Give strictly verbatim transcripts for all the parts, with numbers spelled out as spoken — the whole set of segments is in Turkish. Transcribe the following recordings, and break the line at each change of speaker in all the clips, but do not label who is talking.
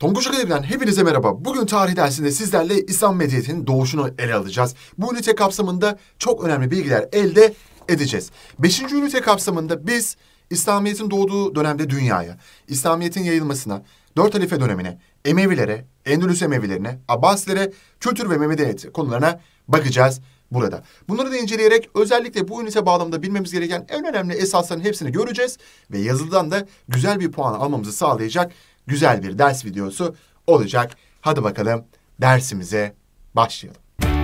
Tonguç Akademi'den hepinize merhaba. Bugün tarih dersinde sizlerle İslam medeniyetinin doğuşunu ele alacağız. Bu ünite kapsamında çok önemli bilgiler elde edeceğiz. Beşinci ünite kapsamında biz İslamiyet'in doğduğu dönemde dünyaya, İslamiyet'in yayılmasına, Dört Halife dönemine, Emevilere, Endülüs Emevilerine, Abbasilere, kültür ve medeniyet konularına bakacağız burada. Bunları da inceleyerek özellikle bu ünite bağlamında bilmemiz gereken en önemli esasların hepsini göreceğiz ve yazılıdan da güzel bir puan almamızı sağlayacak güzel bir ders videosu olacak. Hadi bakalım dersimize başlayalım.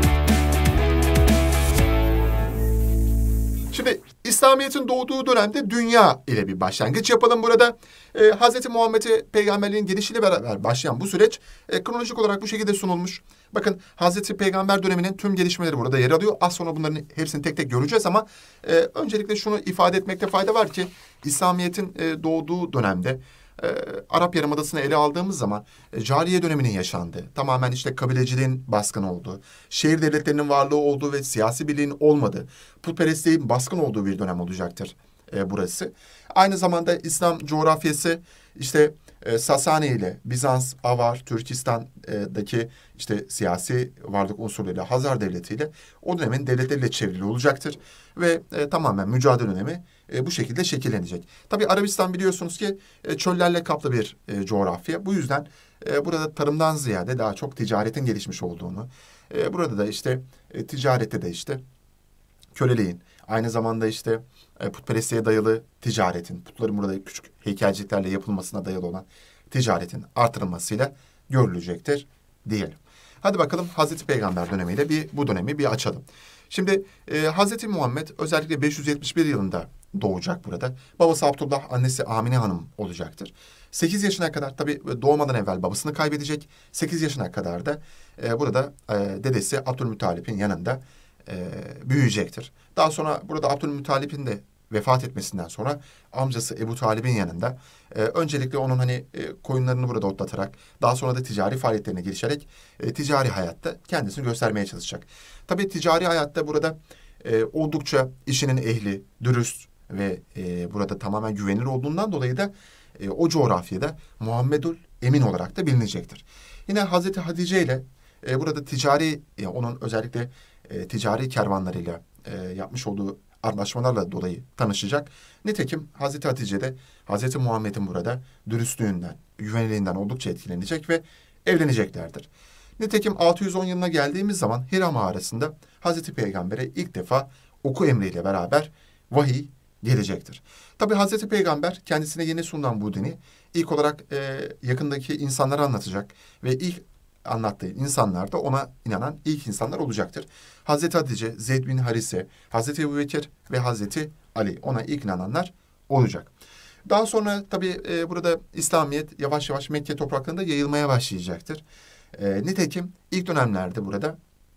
Şimdi İslamiyet'in doğduğu dönemde dünya ile bir başlangıç yapalım burada. Ee, Hazreti Muhammed'e peygamberliğin gelişiyle beraber başlayan bu süreç e, kronolojik olarak bu şekilde sunulmuş. Bakın Hazreti Peygamber döneminin tüm gelişmeleri burada yer alıyor. Az sonra bunların hepsini tek tek göreceğiz ama e, öncelikle şunu ifade etmekte fayda var ki İslamiyet'in e, doğduğu dönemde e, Arap Yarımadası'nı ele aldığımız zaman e, cariye döneminin yaşandığı, tamamen işte kabileciliğin baskın olduğu, şehir devletlerinin varlığı olduğu ve siyasi birliğin olmadığı, putperestliğin baskın olduğu bir dönem olacaktır e, burası. Aynı zamanda İslam coğrafyası işte e, Sasani ile Bizans, Avar, Türkistan'daki işte siyasi varlık unsurlarıyla Hazar Devleti ile o dönemin devletleriyle çevrili olacaktır. Ve e, tamamen mücadele dönemi e, bu şekilde şekillenecek. Tabii Arabistan biliyorsunuz ki e, çöllerle kaplı bir e, coğrafya. Bu yüzden e, burada tarımdan ziyade daha çok ticaretin gelişmiş olduğunu, e, burada da işte e, ticarette de işte köleliğin, aynı zamanda işte e, putperestliğe dayalı ticaretin, putların burada küçük heykelciklerle yapılmasına dayalı olan ticaretin artırılmasıyla görülecektir diyelim. Hadi bakalım Hazreti Peygamber dönemiyle bir bu dönemi bir açalım. Şimdi e, Hazreti Muhammed özellikle beş yüz yetmiş bir yılında doğacak burada. Babası Abdullah, annesi Amine Hanım olacaktır. sekiz yaşına kadar tabii doğmadan evvel babasını kaybedecek. sekiz yaşına kadar da e, burada e, dedesi Abdülmuttalip'in yanında e, büyüyecektir. Daha sonra burada Abdülmuttalip'in de vefat etmesinden sonra amcası Ebu Talib'in yanında e, öncelikle onun hani e, koyunlarını burada otlatarak daha sonra da ticari faaliyetlerine girişerek e, ticari hayatta kendisini göstermeye çalışacak. Tabii ticari hayatta burada e, oldukça işinin ehli, dürüst ve e, burada tamamen güvenilir olduğundan dolayı da e, o coğrafyada Muhammedül Emin olarak da bilinecektir. Yine Hazreti Hatice ile e, burada ticari, e, onun özellikle e, ticari kervanlarıyla e, yapmış olduğu anlaşmalarla dolayı tanışacak. Nitekim Hazreti Hatice de Hazreti Muhammed'in burada dürüstlüğünden, güveniliğinden oldukça etkilenecek ve evleneceklerdir. Nitekim altı yüz on yılına geldiğimiz zaman Hira mağarasında Hazreti Peygamber'e ilk defa oku emriyle beraber vahiy gelecektir. Tabi Hazreti Peygamber kendisine yeni sunulan bu dini ilk olarak e, yakındaki insanlara anlatacak ve ilk anlattığı insanlar da ona inanan ilk insanlar olacaktır. Hazreti Hatice, Zeyd bin Harise, Hazreti Ebubekir ve Hazreti Ali ona ilk inananlar olacak. Daha sonra tabii e, burada İslamiyet yavaş yavaş Mekke topraklarında yayılmaya başlayacaktır. E, nitekim ilk dönemlerde burada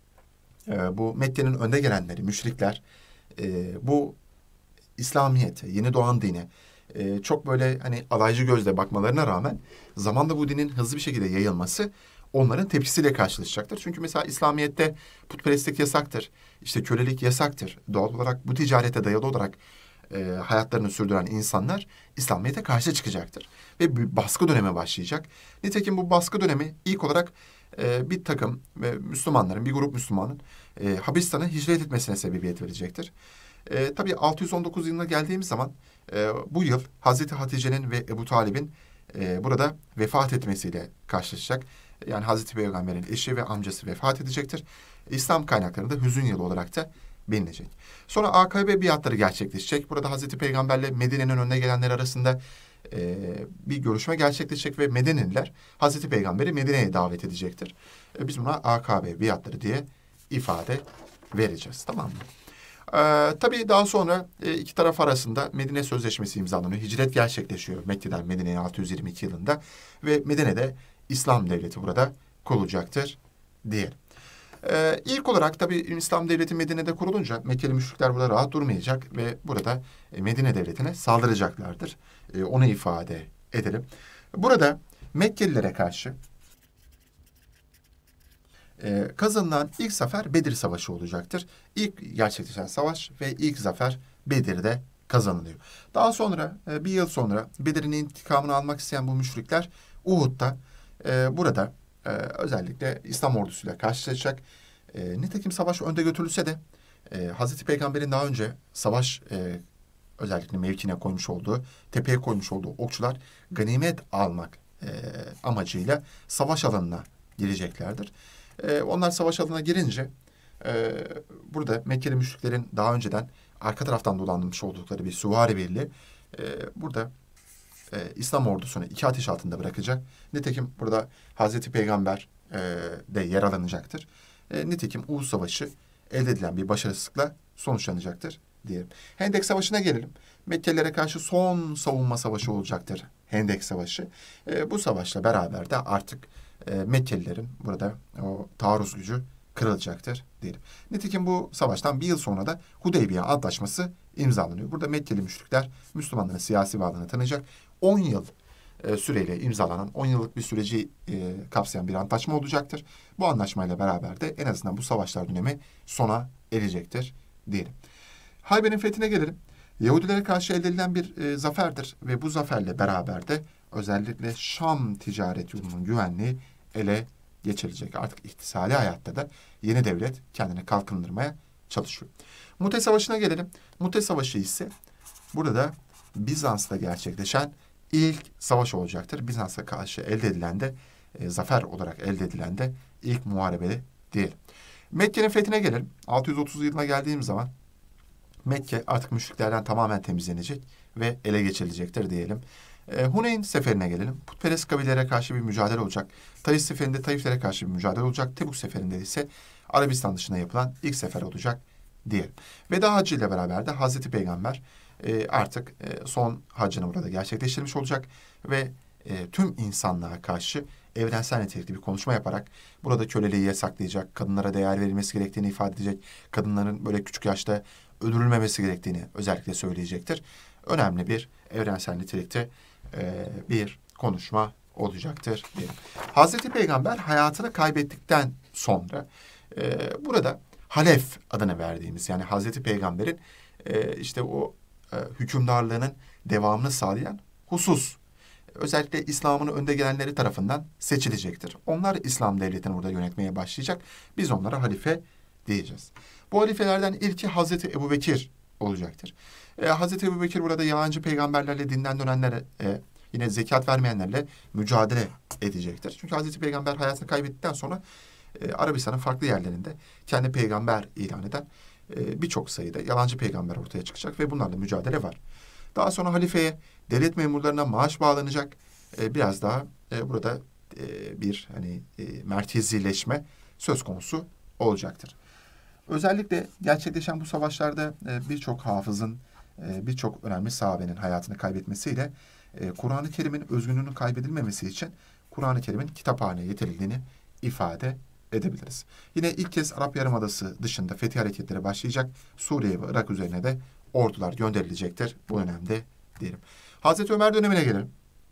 e, bu Mekke'nin önde gelenleri, müşrikler e, bu İslamiyet'e, yeni doğan dine e, çok böyle hani alaycı gözle bakmalarına rağmen zamanla bu dinin hızlı bir şekilde yayılması onların tepkisiyle karşılaşacaktır. Çünkü mesela İslamiyet'te putperestlik yasaktır, işte kölelik yasaktır. Doğal olarak bu ticarete dayalı olarak e, hayatlarını sürdüren insanlar İslamiyet'e karşı çıkacaktır. Ve bir baskı dönemi başlayacak. Nitekim bu baskı dönemi ilk olarak e, bir takım e, Müslümanların, bir grup Müslümanın e, Habeşistan'a hicret etmesine sebebiyet verecektir. E, tabii altı yüz on dokuz yılına geldiğimiz zaman e, bu yıl Hazreti Hatice'nin ve Ebu Talib'in e, burada vefat etmesiyle karşılaşacak. Yani Hazreti Peygamber'in eşi ve amcası vefat edecektir. İslam kaynaklarında hüzün yılı olarak da bilinecek. Sonra Akabe biatları gerçekleşecek. Burada Hazreti Peygamber'le Medine'nin önüne gelenler arasında e, bir görüşme gerçekleşecek ve Medineliler Hazreti Peygamber'i Medine'ye davet edecektir. E, biz buna Akabe biatları diye ifade vereceğiz. Tamam mı? Ee, tabii daha sonra e, iki taraf arasında Medine Sözleşmesi imzalanıyor. Hicret gerçekleşiyor Mekke'den Medine'ye altı yüz yirmi iki yılında ve Medine'de İslam Devleti burada kurulacaktır diyelim. Ee, ilk olarak tabii İslam Devleti Medine'de kurulunca Mekkeli müşrikler burada rahat durmayacak ve burada e, Medine Devleti'ne saldıracaklardır. E, onu ifade edelim. Burada Mekkelilere karşı e, kazanılan ilk zafer Bedir Savaşı olacaktır. İlk gerçekleşen savaş ve ilk zafer Bedir'de kazanılıyor. Daha sonra e, bir yıl sonra Bedir'in intikamını almak isteyen bu müşrikler Uhud'da e, burada e, özellikle İslam ordusuyla karşılaşacak. E, nitekim savaş önde götürülse de e, Hazreti Peygamber'in daha önce savaş e, özellikle mevkine koymuş olduğu, tepeye koymuş olduğu okçular ganimet almak e, amacıyla savaş alanına gireceklerdir. E, onlar savaş alanına girince e, burada Mekkeli müşriklerin daha önceden arka taraftan dolandırmış oldukları bir süvari birliği e, burada e, İslam ordusunu iki ateş altında bırakacak. Nitekim burada Hazreti Peygamber e, de yer alınacaktır. E, nitekim Uhud Savaşı elde edilen bir başarısızlıkla sonuçlanacaktır diyelim. Hendek Savaşı'na gelelim. Mekkelilere karşı son savunma savaşı olacaktır Hendek Savaşı. E, bu savaşla beraber de artık e, Mekkelilerin burada o taarruz gücü kırılacaktır diyelim. Nitekim bu savaştan bir yıl sonra da Hudeybiye Antlaşması imzalanıyor. Burada Mekkeli müşrikler Müslümanların siyasi varlığını tanıyacak. on yıl e, süreyle imzalanan, on yıllık bir süreci e, kapsayan bir antlaşma olacaktır. Bu anlaşmayla beraber de en azından bu savaşlar dönemi sona erecektir diyelim. Hayber'in fethine gelelim. Yahudilere karşı elde edilen bir e, zaferdir ve bu zaferle beraber de özellikle Şam ticaret yolunun güvenliği ele geçirecek. Artık iktisadi hayatta da yeni devlet kendini kalkındırmaya çalışıyor. Mute Savaşı'na gelelim. Mute Savaşı ise burada Bizans'ta gerçekleşen ilk savaş olacaktır. Bizans'a karşı elde edilen de e, zafer olarak elde edilen de ilk muharebede değil. Mekke'nin fethine gelelim. altı yüz otuz yılına geldiğimiz zaman Mekke artık müşriklerden tamamen temizlenecek ve ele geçirilecektir diyelim. E, Huneyn seferine gelelim. Putperest kabilelere karşı bir mücadele olacak. Taif seferinde Taiflere karşı bir mücadele olacak. Tebuk seferinde ise Arabistan dışına yapılan ilk sefer olacak diyelim. Veda Hacı ile beraber de Hazreti Peygamber e, artık e, son hacını burada gerçekleştirmiş olacak ve e, tüm insanlığa karşı evrensel nitelikli bir konuşma yaparak burada köleliği yasaklayacak, kadınlara değer verilmesi gerektiğini ifade edecek, kadınların böyle küçük yaşta öldürülmemesi gerektiğini özellikle söyleyecektir. Önemli bir evrensel nitelikte e, bir konuşma olacaktır diyelim. Hazreti Peygamber hayatını kaybettikten sonra e, burada Halef adını verdiğimiz yani Hazreti Peygamber'in e, işte o e, hükümdarlığının devamını sağlayan husus özellikle İslam'ın önde gelenleri tarafından seçilecektir. Onlar İslam devletini burada yönetmeye başlayacak. Biz onlara halife diyeceğiz. Bu halifelerden ilki Hazreti Ebubekir olacaktır. E, Hazreti Ebubekir burada yalancı peygamberlerle dinden dönenlere e, yine zekat vermeyenlerle mücadele edecektir. Çünkü Hazreti Peygamber hayatını kaybettikten sonra e, Arabistan'ın farklı yerlerinde kendi peygamber ilan eden e, birçok sayıda yalancı peygamber ortaya çıkacak ve bunlarla mücadele var. Daha sonra halifeye devlet memurlarına maaş bağlanacak. E, biraz daha e, burada e, bir hani e, merkezileşme söz konusu olacaktır. Özellikle gerçekleşen bu savaşlarda e, birçok hafızın, e, birçok önemli sahabenin hayatını kaybetmesiyle e, Kur'an-ı Kerim'in özgünlüğünün kaybedilmemesi için Kur'an-ı Kerim'in kitaphaneye getirildiğini ifade edebiliriz. Yine ilk kez Arap Yarımadası dışında fetih hareketleri başlayacak. Suriye ve Irak üzerine de ordular gönderilecektir bu dönemde diyelim. Hazreti Ömer dönemine gelelim.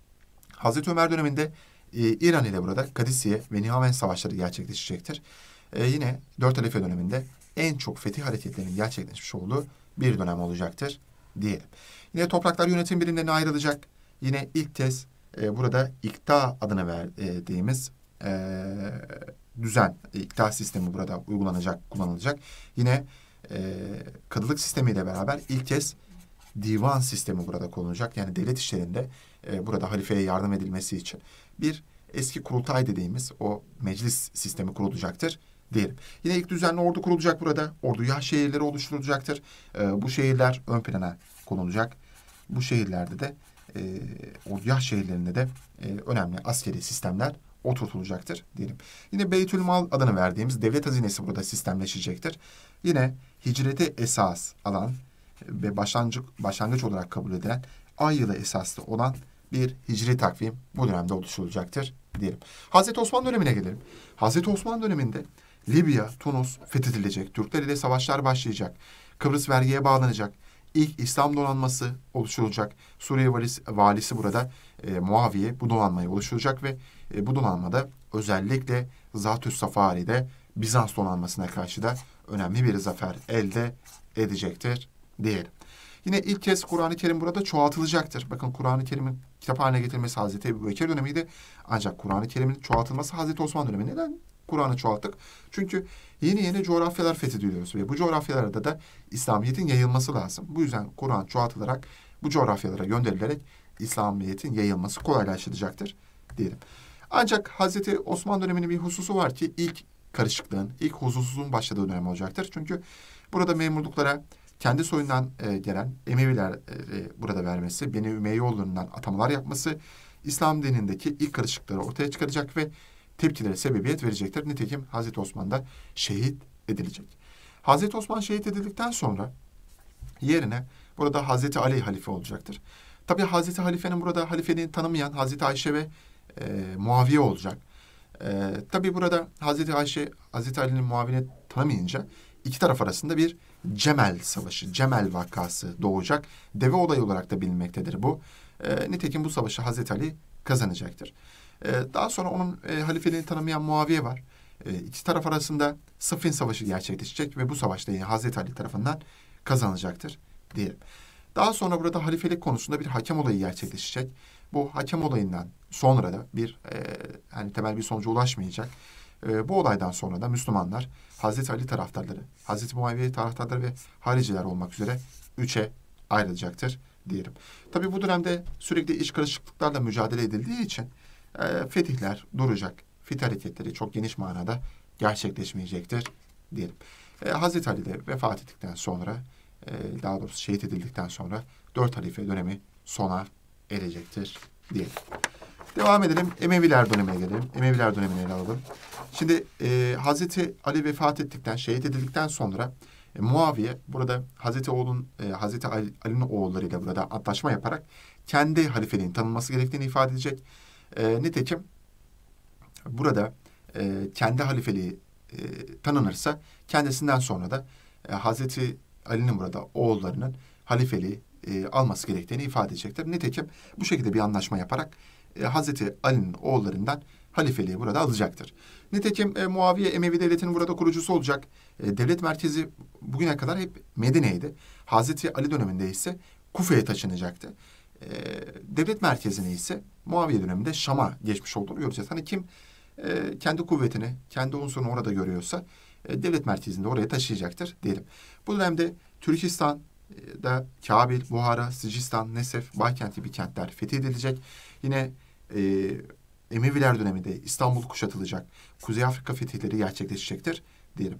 Hazreti Ömer döneminde e, İran ile burada Kadisiye ve Nihavend savaşları gerçekleşecektir. E, yine dört halife döneminde en çok fetih hareketlerinin gerçekleşmiş olduğu bir dönem olacaktır diyelim. Yine topraklar yönetim birimlerine ayrılacak. Yine ilk kez e, burada İkta adını verdiğimiz e, düzen, İkta sistemi burada uygulanacak, kullanılacak. Yine e, kadılık sistemiyle beraber ilk kez divan sistemi burada kullanılacak. Yani devlet işlerinde e, burada halifeye yardım edilmesi için bir eski kurultay dediğimiz o meclis sistemi kurulacaktır diyelim. Yine ilk düzenli ordu kurulacak burada. Ordugah şehirleri oluşturulacaktır. E, bu şehirler ön plana konulacak. Bu şehirlerde de e, ordugah şehirlerinde de e, önemli askeri sistemler oturtulacaktır diyelim. Yine Beytülmal adını verdiğimiz devlet hazinesi burada sistemleşecektir. Yine hicreti esas alan ve başlangıç, başlangıç olarak kabul edilen ay yılı esaslı olan bir hicri takvim bu dönemde oluşturulacaktır diyelim. Hazreti Osman dönemine gelelim. Hazreti Osman döneminde Libya, Tunus fethedilecek. Türkler ile savaşlar başlayacak. Kıbrıs vergiye bağlanacak. İlk İslam donanması oluşturulacak. Suriye valisi, valisi burada e, Muaviye bu donanmayı oluşturacak ve e, bu donanmada özellikle Zatüs Safari'de Bizans donanmasına karşı da önemli bir zafer elde edecektir diyelim. Yine ilk kez Kur'an-ı Kerim burada çoğaltılacaktır. Bakın Kur'an-ı Kerim'in kitap haline getirmesi Hazreti Ebubekir dönemiydi. Ancak Kur'an-ı Kerim'in çoğaltılması Hazreti Osman dönemi. Neden Kur'an'ı çoğalttık? Çünkü yeni yeni coğrafyalar fethediliyoruz ve bu coğrafyalarda da İslamiyet'in yayılması lazım. Bu yüzden Kur'an çoğaltılarak bu coğrafyalara gönderilerek İslamiyet'in yayılması kolaylaştıracaktır diyelim. Ancak Hazreti Osman döneminin bir hususu var ki ilk karışıklığın, ilk huzursuzluğun başladığı dönem olacaktır. Çünkü burada memurluklara kendi soyundan e, gelen Emeviler e, burada vermesi, Beni Ümeyyoğullarından atamalar yapması, İslam dinindeki ilk karışıklıkları ortaya çıkaracak ve tepkilere sebebiyet verecektir. Nitekim Hazreti Osman da şehit edilecek. Hazreti Osman şehit edildikten sonra yerine burada Hazreti Ali halife olacaktır. Tabii Hazreti Halife'nin burada halifeliğini tanımayan Hazreti Ayşe ve e, Muaviye olacak. E, tabii burada Hazreti Ayşe, Hazreti Ali'nin Muaviye'ni tanımayınca iki taraf arasında bir Cemel Savaşı, Cemel vakası doğacak. Deve olayı olarak da bilinmektedir bu. E, nitekim bu savaşı Hazreti Ali kazanacaktır. E, daha sonra onun e, halifeliğini tanımayan Muaviye var. E, iki taraf arasında Sıffin Savaşı gerçekleşecek ve bu savaşta yine Hazreti Ali tarafından kazanacaktır diyelim. Daha sonra burada halifelik konusunda bir hakem olayı gerçekleşecek. Bu hakem olayından sonra da bir e, hani temel bir sonuca ulaşmayacak. E, bu olaydan sonra da Müslümanlar Hazreti Ali taraftarları, Hazreti Muaviye taraftarları ve hariciler olmak üzere üçe ayrılacaktır diyelim. Tabii bu dönemde sürekli iç karışıklıklarla mücadele edildiği için e, fetihler duracak. Fetih hareketleri çok geniş manada gerçekleşmeyecektir diyelim. E, Hazreti Ali de vefat ettikten sonra, e, daha doğrusu şehit edildikten sonra dört halife dönemi sona erecektir diyelim. Devam edelim. Emeviler dönemine gelelim. Emeviler dönemini ele alalım. Şimdi e, Hazreti Ali vefat ettikten, şehit edildikten sonra e, Muaviye burada Hazreti oğlun, e, Hazreti Ali, Ali'nin oğullarıyla burada antlaşma yaparak kendi halifeliğin tanınması gerektiğini ifade edecek. E, nitekim burada e, kendi halifeliği e, tanınırsa kendisinden sonra da e, Hazreti Ali'nin burada oğullarının halifeliği e, alması gerektiğini ifade edecektir. Nitekim bu şekilde bir anlaşma yaparak e, Hazreti Ali'nin oğullarından halifeliği burada alacaktır. Nitekim e, Muaviye Emevi Devleti'nin burada kurucusu olacak. E, devlet merkezi bugüne kadar hep Medine'ydi. Hazreti Ali döneminde ise Kufe'ye taşınacaktı. E, devlet merkezini ise Muaviye döneminde Şam'a geçmiş olduğunu göreceğiz. Hani kim e, kendi kuvvetini, kendi unsurunu orada görüyorsa e, devlet merkezinde oraya taşıyacaktır diyelim. Bu dönemde Türkistan'da Kabil, Buhara, Sicistan, Nesef, Baykent gibi kentler fethedilecek. Yine e, Emeviler döneminde İstanbul kuşatılacak. Kuzey Afrika fetihleri gerçekleşecektir diyelim.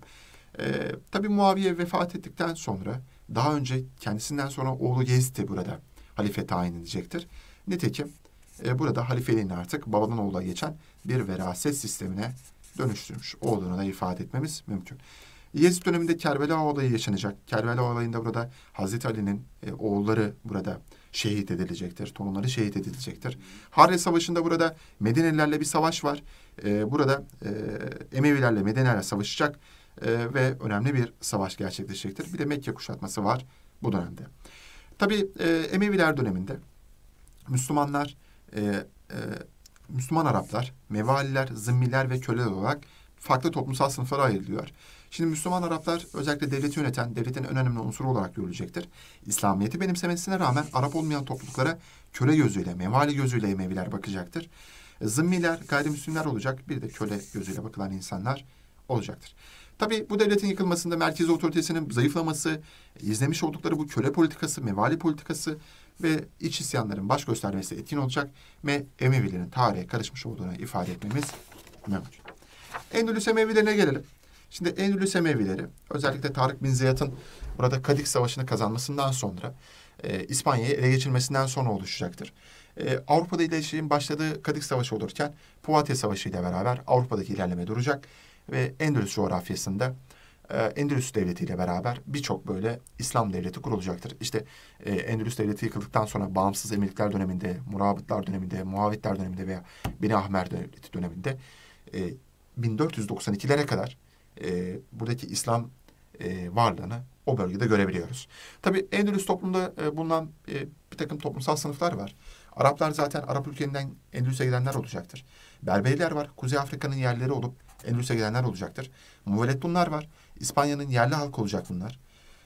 E, tabii Muaviye vefat ettikten sonra daha önce kendisinden sonra oğlu Yezid'i burada halife tayin edecektir. Nitekim e, burada halifeliğini artık babadan oğula geçen bir veraset sistemine dönüştürmüş olduğunu da ifade etmemiz mümkün. Yezid döneminde Kerbela olayı yaşanacak. Kerbela olayında burada Hazreti Ali'nin e, oğulları burada şehit edilecektir. Torunları şehit edilecektir. Harre Savaşı'nda burada Medinelilerle bir savaş var. E, burada e, Emevilerle Medineliler savaşacak e, ve önemli bir savaş gerçekleşecektir. Bir de Mekke kuşatması var bu dönemde. Tabii e, Emeviler döneminde Müslümanlar, e, e, Müslüman Araplar, Mevaliler, Zimmiler ve köleler olarak farklı toplumsal sınıflara ayrılıyor. Şimdi Müslüman Araplar özellikle devleti yöneten, devletin en önemli unsuru olarak görülecektir. İslamiyet'i benimsemesine rağmen Arap olmayan topluluklara köle gözüyle, mevali gözüyle Emeviler bakacaktır. Zimmiler, gayrimüslimler olacak, bir de köle gözüyle bakılan insanlar olacaktır. Tabii bu devletin yıkılmasında merkezi otoritesinin zayıflaması, izlemiş oldukları bu köle politikası, mevali politikası ve iç isyanların baş göstermesi etkin olacak ve Emevilerin tarihe karışmış olduğunu ifade etmemiz mümkün. Endülüs Emevilerine gelelim. Şimdi Endülüs Emevileri özellikle Tarık bin Ziyad'ın burada Kadik Savaşı'nı kazanmasından sonra e, İspanya'yı ele geçirmesinden sonra oluşacaktır. E, Avrupa'da ilerleyişin başladığı Kadik Savaşı olurken Puvatye Savaşı ile beraber Avrupa'daki ilerleme duracak ve Endülüs coğrafyasında e, Endülüs Devleti ile beraber birçok böyle İslam devleti kurulacaktır. İşte e, Endülüs Devleti yıkıldıktan sonra bağımsız emirlikler döneminde, Murabıtlar döneminde, Muavitler döneminde veya Beni Ahmer Devleti döneminde e, bin dört yüz doksan ikilere kadar e, buradaki İslam e, varlığını o bölgede görebiliyoruz. Tabii Endülüs toplumunda e, bulunan e, bir takım toplumsal sınıflar var. Araplar zaten Arap ülkelerinden Endülüs'e gidenler olacaktır. Berberiler var. Kuzey Afrika'nın yerleri olup Endülüs'e gidenler olacaktır. Muvellettunlar var. İspanya'nın yerli halkı olacak bunlar.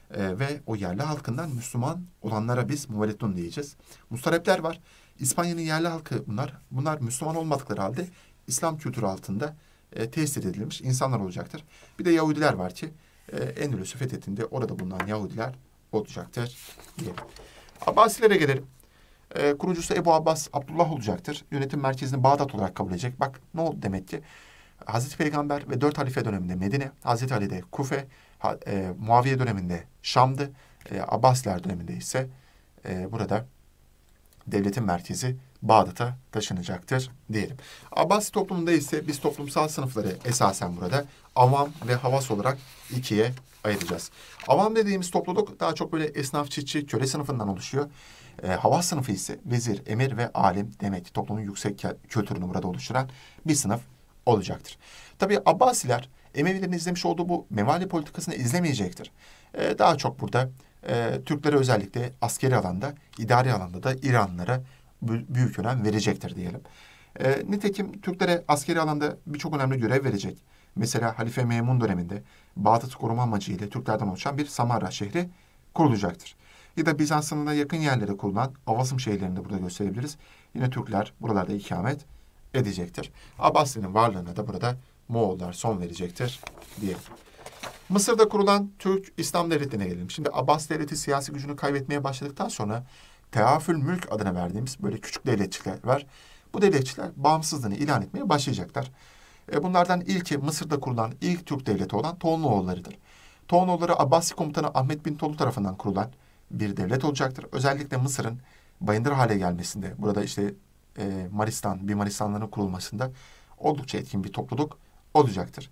E, ve o yerli halkından Müslüman olanlara biz muvelletun diyeceğiz. Mustarepler var. İspanya'nın yerli halkı bunlar. Bunlar Müslüman olmadıkları halde İslam kültürü altında e, tesis edilmiş insanlar olacaktır. Bir de Yahudiler var ki e, Endülüs'ü fethettiğinde orada bulunan Yahudiler olacaktır diyelim. Abbasilere gelelim. E, kurucusu Ebu Abbas Abdullah olacaktır. Yönetim merkezini Bağdat olarak kabul edecek. Bak ne oldu demek ki? Hazreti Peygamber ve dört halife döneminde Medine, Hazreti Ali'de Kufe, ha, e, Muaviye döneminde Şam'dı. E, Abbasiler döneminde ise e, burada devletin merkezi Bağdat'a taşınacaktır diyelim. Abbasi toplumunda ise biz toplumsal sınıfları esasen burada avam ve havas olarak ikiye ayıracağız. Avam dediğimiz topluluk daha çok böyle esnaf, çiftçi, köle sınıfından oluşuyor. E, havas sınıfı ise vezir, emir ve alim demek ki toplumun yüksek kültürünü burada oluşturan bir sınıf olacaktır. Tabii Abbasiler Emevilerin izlemiş olduğu bu memali politikasını izlemeyecektir. E, daha çok burada e, Türklere özellikle askeri alanda, idari alanda da İranlılara büyük önem verecektir diyelim. E, nitekim Türklere askeri alanda birçok önemli görev verecek. Mesela Halife Memun döneminde Bağdat'ı koruma amacıyla Türklerden oluşan bir Samarra şehri kurulacaktır. Ya da Bizans sınırına yakın yerlere kurulan Avasım şehirlerini de burada gösterebiliriz. Yine Türkler buralarda ikamet edecektir. Abbasilerin varlığına da burada Moğollar son verecektir diyelim. Mısır'da kurulan Türk İslam Devleti'ne gelelim. Şimdi Abbas Devleti siyasi gücünü kaybetmeye başladıktan sonra Teafül Mülk adına verdiğimiz böyle küçük devletçikler var. Bu devletçiler bağımsızlığını ilan etmeye başlayacaklar. E bunlardan ilki Mısır'da kurulan ilk Türk devleti olan Toğluoğulları'dır. Toğluoğulları Abbasi komutanı Ahmet bin Tolu tarafından kurulan bir devlet olacaktır. Özellikle Mısır'ın bayındır hale gelmesinde, burada işte e, Maristan, Bimaristanların kurulmasında oldukça etkin bir topluluk olacaktır.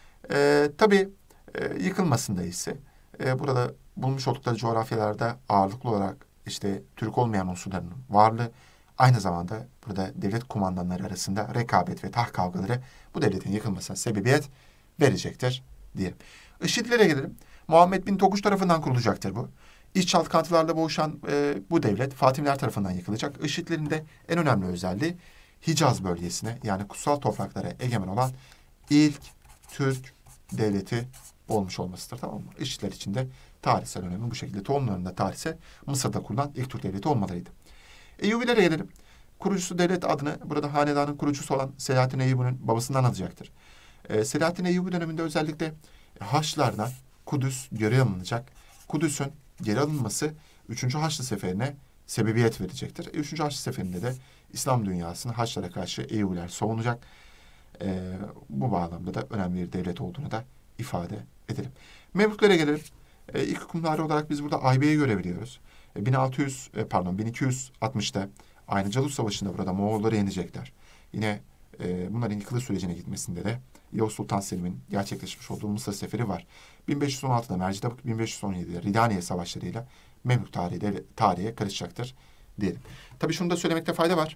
E, tabii e, yıkılmasında ise e, burada bulmuş oldukları coğrafyalarda ağırlıklı olarak işte Türk olmayan unsurların varlığı, aynı zamanda burada devlet kumandanları arasında rekabet ve taht kavgaları bu devletin yıkılmasına sebebiyet verecektir diyelim. IŞİD'lere gelelim. Muhammed bin Tokuş tarafından kurulacaktır bu. İç çalkantılarla boğuşan e, bu devlet Fatimiler tarafından yıkılacak. IŞİD'lerin de en önemli özelliği Hicaz bölgesine yani kutsal topraklara egemen olan ilk Türk devleti olmuş olmasıdır, tamam mı? IŞİD'ler için de tarihsel önemi bu şekilde. Tohumlarının da tarihsel Mısır'da kurulan ilk Türk devleti olmalarıydı. Eyyubilere gelelim. Kurucusu devlet adını burada hanedanın kurucusu olan Selahaddin Eyyubi'nin babasından alacaktır. Ee, Selahaddin Eyyubi döneminde özellikle Haçlılardan Kudüs geri alınacak. Kudüs'ün geri alınması üçüncü Haçlı Seferi'ne sebebiyet verecektir. üçüncü Haçlı Seferi'nde de İslam dünyasını Haçlılara karşı Eyyubiler savunacak. Ee, bu bağlamda da önemli bir devlet olduğunu da ifade edelim. Memlüklere gelelim. Ee, ilk hükümdarı olarak biz burada Aybe'yi görebiliyoruz. Ee, bin altı yüz pardon bin iki yüz altmışta aynı Calut Savaşı'nda burada Moğolları yenecekler. Yine e, bunların yıkılış sürecine gitmesinde de Yavuz Sultan Selim'in gerçekleşmiş olduğu Mısır Seferi var. bin beş yüz on altıda Mercidabık, bin beş yüz on yedide Ridaniye Savaşları'yla Memlük tarihi de, tarihe karışacaktır diyelim. Tabii şunu da söylemekte fayda var.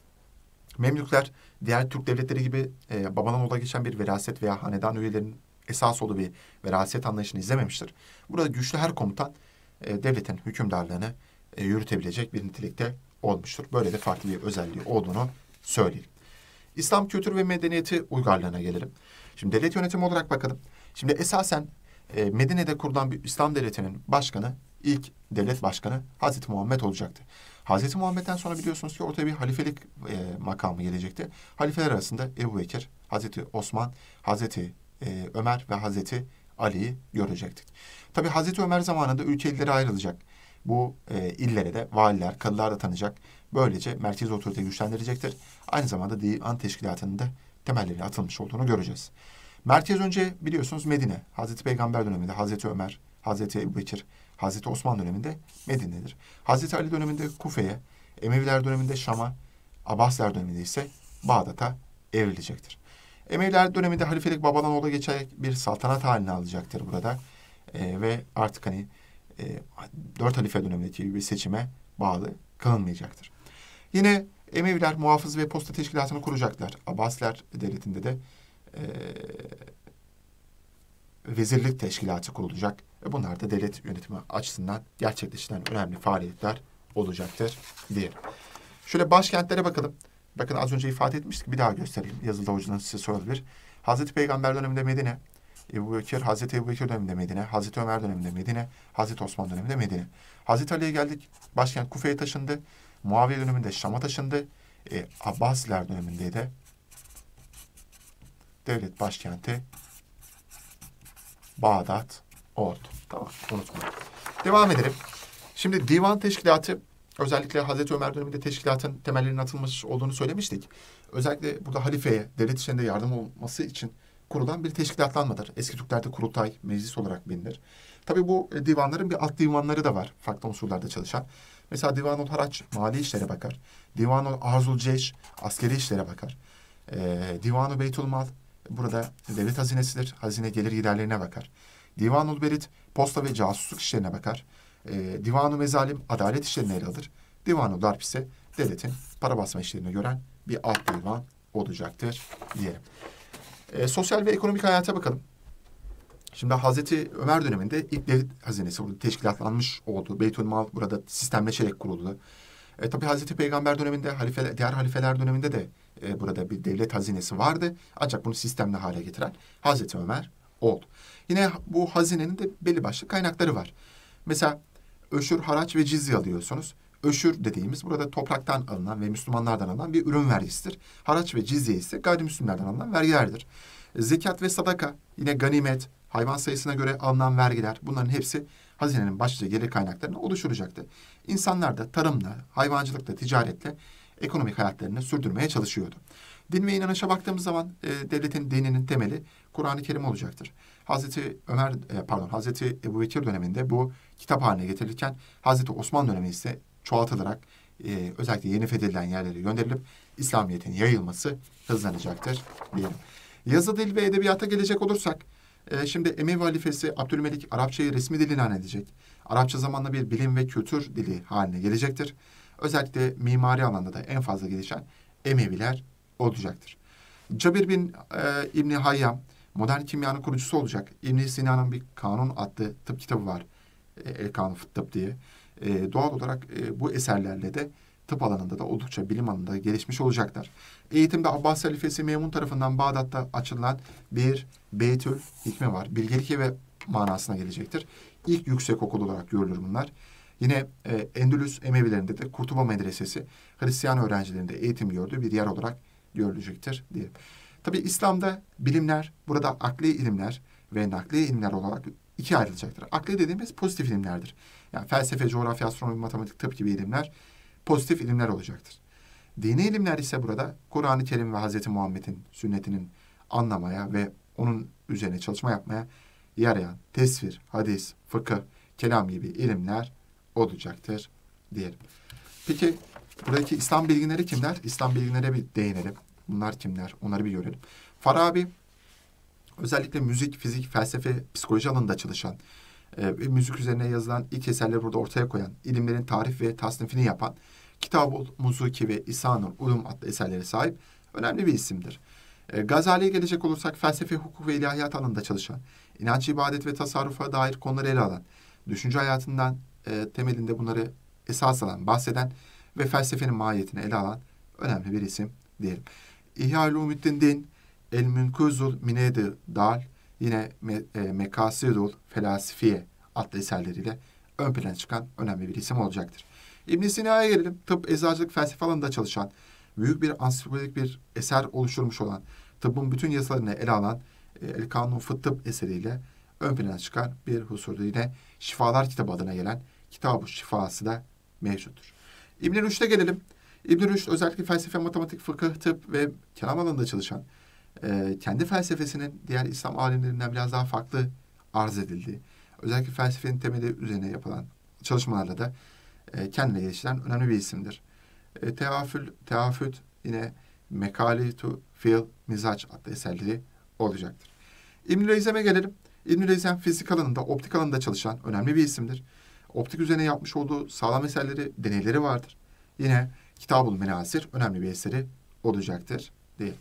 Memlükler diğer Türk devletleri gibi e, babadan oğula geçen bir veraset veya hanedan üyelerinin esas olduğu bir veraset anlayışını izlememiştir. Burada güçlü her komutan e, devletin hükümdarlığını e, yürütebilecek bir nitelikte olmuştur. Böyle de farklı bir özelliği olduğunu söyleyelim. İslam kültürü ve medeniyeti uygarlığına gelelim. Şimdi devlet yönetimi olarak bakalım. Şimdi esasen e, Medine'de kurulan bir İslam devletinin başkanı, ilk devlet başkanı Hazreti Muhammed olacaktı. Hazreti Muhammed'den sonra biliyorsunuz ki ortaya bir halifelik e, makamı gelecekti. Halifeler arasında Ebu Bekir, Hazreti Osman, Hazreti e, Ömer ve Hazreti Ali'yi görecektik. Tabii Hazreti Ömer zamanında ülke illere ayrılacak. Bu e, illere de valiler, kadılar da tanıyacak. Böylece merkezi otorite güçlendirecektir. Aynı zamanda divan teşkilatının da temelleri atılmış olduğunu göreceğiz. Merkez önce biliyorsunuz Medine. Hazreti Peygamber döneminde Hazreti Ömer, Hazreti Ebu Bekir, Hazreti Osman döneminde Medine'dir. Hazreti Ali döneminde Kufe'ye, Emeviler döneminde Şam'a, Abbasiler döneminde ise Bağdat'a evrilecektir. Emeviler döneminde halifelik babadan oğula geçerek bir saltanat haline alacaktır burada. E, ve artık hani e, dört halife dönemindeki bir seçime bağlı kalınmayacaktır. Yine Emeviler muhafız ve posta teşkilatını kuracaklar. Abbasiler devletinde de e, vezirlik teşkilatı kurulacak. Ve bunlar da devlet yönetimi açısından gerçekleştirilen önemli faaliyetler olacaktır diyelim. Şöyle başkentlere bakalım. Bakın az önce ifade etmiştik. Bir daha gösterelim. Yazılı hocadan size sorulabilir. Hazreti Peygamber döneminde Medine, Ebu Bekir, Hazreti Ebu Bekir döneminde Medine, Hazreti Ömer döneminde Medine, Hazreti Osman döneminde Medine. Hazreti Ali'ye geldik, başkent Kufe'ye taşındı. Muaviye döneminde Şam'a taşındı. E, Abbasiler döneminde de devlet başkenti Bağdat oldu. Tamam, unutmayın. Devam edelim. Şimdi divan teşkilatı, özellikle Hazreti Ömer döneminde teşkilatın temellerinin atılmış olduğunu söylemiştik. Özellikle burada halifeye, devlet işlerinde yardım olması için kurulan bir teşkilatlanmadır. Eski Türklerde kurultay, meclis olarak bilinir. Tabii bu e, divanların bir alt divanları da var, farklı unsurlarda çalışan. Mesela Divanul Haraç, mali işlere bakar. Divanul Arzul Ceyş, askeri işlere bakar. E, Divanu Beytulmal, burada devlet hazinesidir, hazine gelir giderlerine bakar. Divanul Berit, posta ve casusluk işlerine bakar. E, Divanu Mezalim, adalet işlerini ele alır. Divanul Darp ise devletin para basma işlerini gören bir alt divan olacaktır diyelim. E, sosyal ve ekonomik hayata bakalım. Şimdi Hazreti Ömer döneminde ilk devlet hazinesi burada teşkilatlanmış oldu. Beytülmal burada sistemleşerek kuruldu. E, tabii Hazreti Peygamber döneminde, halife, diğer halifeler döneminde de e, burada bir devlet hazinesi vardı. Ancak bunu sistemli hale getiren Hazreti Ömer oldu. Yine bu hazinenin de belli başlı kaynakları var. Mesela öşür, haraç ve cizye alıyorsunuz. Öşür dediğimiz burada topraktan alınan ve Müslümanlardan alınan bir ürün vergisidir. Haraç ve cizye ise gayrimüslimlerden alınan vergilerdir. Zekat ve sadaka, yine ganimet, hayvan sayısına göre alınan vergiler, bunların hepsi hazinenin başlıca gelir kaynaklarını oluşturacaktı. İnsanlar da tarımla, hayvancılıkla, ticaretle ekonomik hayatlarını sürdürmeye çalışıyordu. Din ve inanışa baktığımız zaman e, devletin dininin temeli Kur'an-ı Kerim olacaktır. Hazreti Ömer, e, pardon, Hazreti Ebu Bekir döneminde bu kitap haline getirilirken Hazreti Osman dönemi ise çoğaltılarak e, özellikle yeni fethedilen yerlere gönderilip İslamiyet'in yayılması hızlanacaktır diyelim. Yazı dil ve edebiyata gelecek olursak, e, şimdi Emevi halifesi Abdülmelik Arapçayı resmi dil ilan edecek. Arapça zamanla bir bilim ve kültür dili haline gelecektir. Özellikle mimari alanda da en fazla gelişen Emeviler olacaktır. Cabir bin e, İbni Hayyam modern kimyanın kurucusu olacak. İbn Sina'nın bir Kanun adlı tıp kitabı var. E, El Kanun Fıt Tıp diye. E, doğal olarak e, bu eserlerle de tıp alanında da oldukça bilim alanında gelişmiş olacaklar. Eğitimde Abbas halifesi Memun tarafından Bağdat'ta açılan bir Beytül Hikme var. Bilgelik ve manasına gelecektir. İlk yüksek okul olarak görülür bunlar. Yine e, Endülüs Emevilerinde de Kurtuba Medresesi Hristiyan öğrencilerinde eğitim gördüğü bir yer olarak görülecektir diye. Tabii İslam'da bilimler burada akli ilimler ve nakli ilimler olarak ikiye ayrılacaktır. Akli dediğimiz pozitif ilimlerdir. Yani felsefe, coğrafya, astronomi, matematik, tıp gibi ilimler pozitif ilimler olacaktır. Dini ilimler ise burada Kur'an-ı Kerim ve Hazreti Muhammed'in sünnetinin anlamaya ve onun üzerine çalışma yapmaya yarayan tesvir, hadis, fıkıh, kelam gibi ilimler olacaktır diyelim. Peki buradaki İslam bilginleri kimler? İslam bilginlere bir değinelim. Bunlar kimler? Onları bir görelim. Farabi özellikle müzik, fizik, felsefe, psikoloji alanında çalışan e, müzik üzerine yazılan ilk eserleri burada ortaya koyan, ilimlerin tarif ve tasnifini yapan, Kitab-ül Muzuki ve İhsanul Ulum adlı eserlere sahip önemli bir isimdir. E, Gazali'ye gelecek olursak felsefe, hukuk ve ilahiyat alanında çalışan, inanç, ibadet ve tasarrufa dair konuları ele alan, düşünce hayatından e, temelinde bunları esas alan, bahseden ve felsefenin mahiyetini ele alan önemli bir isim diyelim. İhya-ül Ulumuddin Din, El-Münkuzul Mined-i Dal, yine Me e, Mekasidul Felasifiye adlı eserleriyle ön plana çıkan önemli bir isim olacaktır. İbn Sina'ya gelelim. Tıp, eczacılık, felsefe alanında çalışan, büyük bir ansiklopedik bir eser oluşturmuş olan, tıbbın bütün yasalarını ele alan e, El Kanun Fıt Tıp eseriyle ön plana çıkan bir husurda yine Şifalar kitabı adına gelen Kitab-ı Şifası da mevcuttur. İbn Rüşd'e gelelim. İbn Rüşd özellikle felsefe, matematik, fıkıh, tıp ve kelam alanında çalışan, e, kendi felsefesinin diğer İslam alimlerinden biraz daha farklı arz edildiği, özellikle felsefenin temeli üzerine yapılan çalışmalarla da e, kendine geliştiren önemli bir isimdir. E, Teafül, Teafüt yine Mekalitu Fil Mizac adlı eserleri olacaktır. İbn-i Reyzem'e gelelim. İbn-i Reyzem fizik alanında, optik alanında çalışan önemli bir isimdir. Optik üzerine yapmış olduğu sağlam eserleri, deneyleri vardır. Yine Kitab-ül Menasir önemli bir eseri olacaktır değil.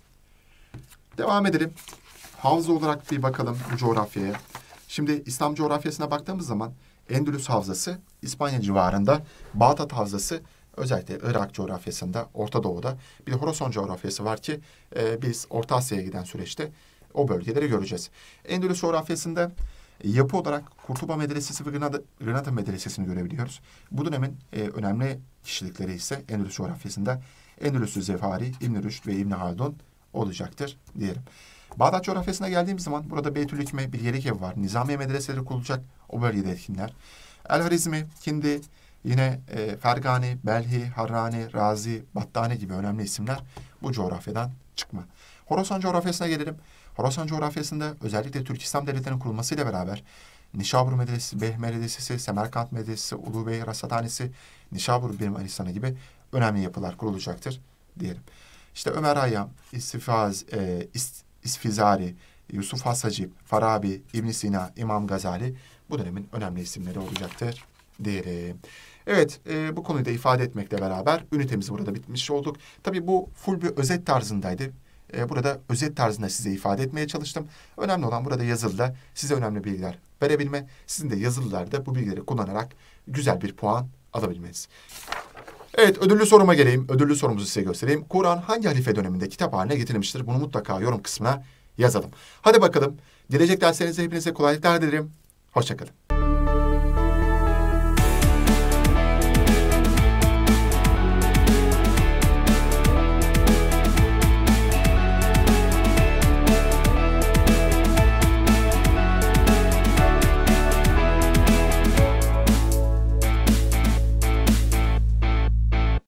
Devam edelim. Havza olarak bir bakalım bu coğrafyaya. Şimdi İslam coğrafyasına baktığımız zaman Endülüs Havzası İspanya civarında, Bağdat Havzası özellikle Irak coğrafyasında, Orta Doğu'da, bir de Horasan coğrafyası var ki e, biz Orta Asya'ya giden süreçte o bölgeleri göreceğiz. Endülüs coğrafyasında yapı olarak Kurtuba Medresesi ve Granada, Granada Medresesi'ni görebiliyoruz. Bu dönemin e, önemli kişilikleri ise Endülüs coğrafyasında Endülüs-ü Zefari, İbn-i Rüşd ve İbn-i Haldun olacaktır diyelim. Bağdat coğrafyasına geldiğimiz zaman burada Beytülhikme, Bilgelik Evi var. Nizamiye medreseleri kurulacak, o bölgede etkinler. El-Harizmi, Kindi, yine e, Fergani, Belhi, Harrani, Razi, Battani gibi önemli isimler bu coğrafyadan çıkma. Horasan coğrafyasına gelelim. Horasan coğrafyasında özellikle Türk İslam Devletleri'nin kurulmasıyla beraber Nişabur Medresesi, Beh Medresesi, Semerkant Medresesi, Ulubey Rasathanesi, Nişabur Birim Alistanı gibi önemli yapılar kurulacaktır diyelim. İşte Ömer Hayyam, İstifaz, e, İst, İsfizari, Yusuf Hassacib, Farabi, İbn Sina, İmam Gazali bu dönemin önemli isimleri olacaktır diyelim. Evet, e, bu konuyu da ifade etmekle beraber ünitemiz burada bitmiş olduk. Tabii bu full bir özet tarzındaydı. E, burada özet tarzında size ifade etmeye çalıştım. Önemli olan burada yazılıda size önemli bilgiler verebilme. Sizin de yazılılarda bu bilgileri kullanarak güzel bir puan alabilmeniz. Evet, ödüllü soruma geleyim. Ödüllü sorumuzu size göstereyim. Kur'an hangi halife döneminde kitap haline getirilmiştir? Bunu mutlaka yorum kısmına yazalım. Hadi bakalım. Gelecek derslerinize hepinize kolaylıklar dilerim. Hoşça kalın.